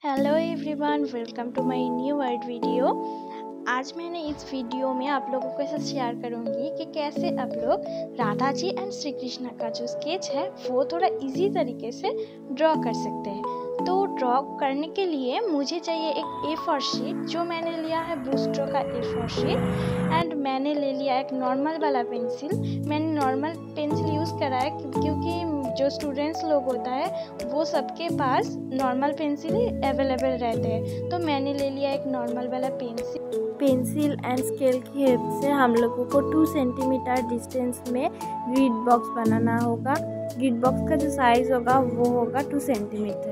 Hello everyone, welcome to my new word video. आज मैंने इस वीडियो में आप लोगों के साथ शेयर करूंगी कि कैसे आप लोग राधा जी एंड श्री कृष्णा का जो स्केच है वो थोड़ा इजी तरीके से ड्रॉ कर सकते हैं। तो ड्रॉ करने के लिए मुझे चाहिए एक A4 शीट, जो मैंने लिया है ब्रूस्टो का A4 शीट, एंड मैंने ले लिया एक नॉर्मल वाला पेंसिल। मैंने नॉर्मल पेंसिल यूज़ करा है क्योंकि जो स्टूडेंट्स लोग होता है वो सबके पास नॉर्मल पेंसिल ही अवेलेबल रहते हैं। तो मैंने ले लिया एक नॉर्मल वाला पेंसिल एंड स्केल की हेल्प से हम लोगों को 2 सेंटीमीटर डिस्टेंस में ग्रिड बॉक्स बनाना होगा। ग्रिड बॉक्स का जो साइज़ होगा वो होगा 2 सेंटीमीटर।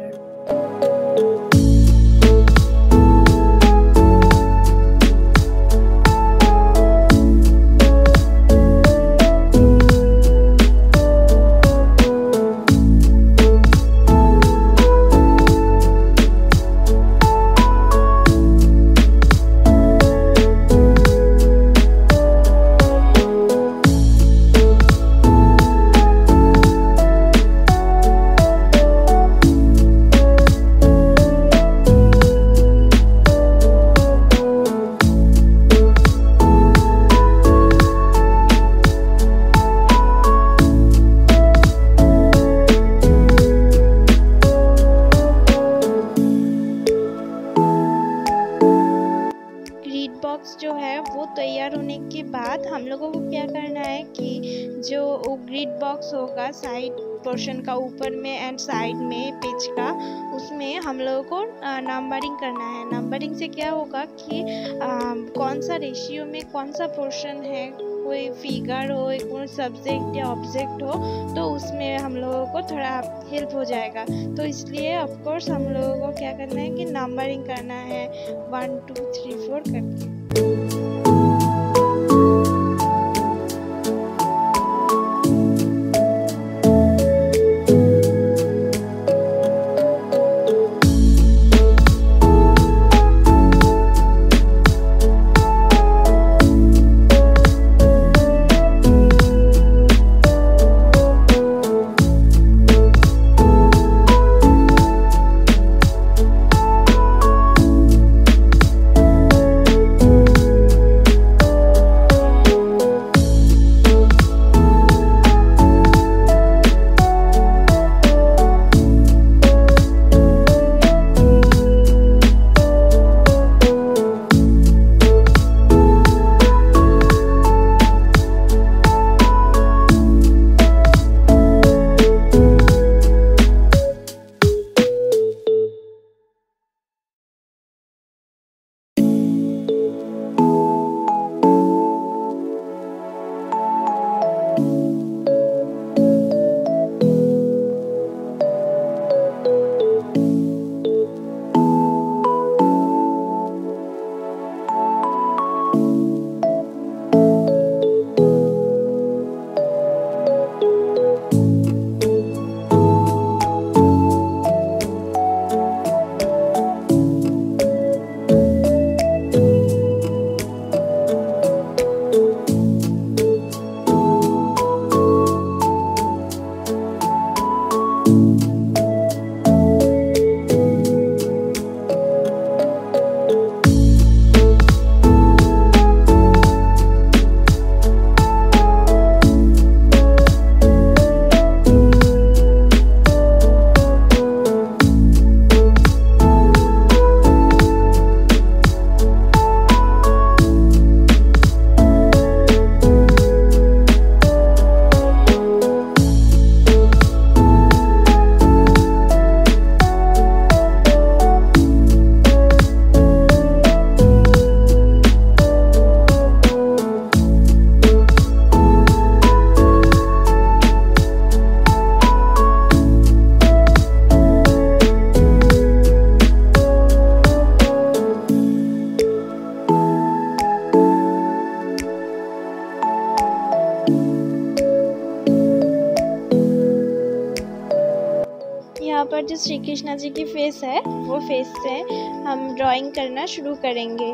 बॉक्स जो है वो तैयार होने के बाद हम लोगों को क्या करना है कि जो ग्रिड बॉक्स होगा साइड पोर्शन का ऊपर में एंड साइड में पेज का, उसमें हम लोगों को नंबरिंग करना है। नंबरिंग से क्या होगा कि कौन सा रेशियो में कौन सा पोर्शन है, कोई फिगर हो, कोई सब्जेक्ट या ऑब्जेक्ट हो, तो उसमें हम लोगों को थोड़ा हेल्प हो जाएगा। तो इसलिए ऑफ कोर्स हम लोगों को क्या करना है कि नंबरिंग करना है 1 2 3 4 करके। यहाँ पर जो श्री कृष्णा जी की फेस है वो फेस से हम ड्राइंग करना शुरू करेंगे।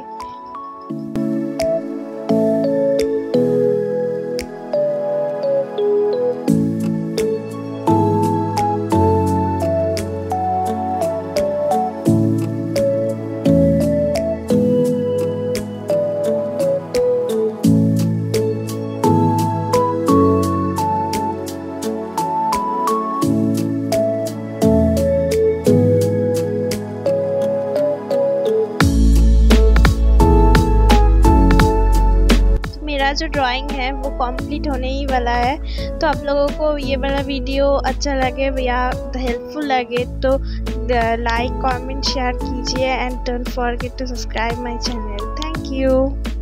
जो ड्राइंग है वो कंप्लीट होने ही वाला है। तो आप लोगों को ये वाला वीडियो अच्छा लगे या हेल्पफुल लगे तो लाइक कमेंट शेयर कीजिए and don't forget to subscribe my channel. Thank you.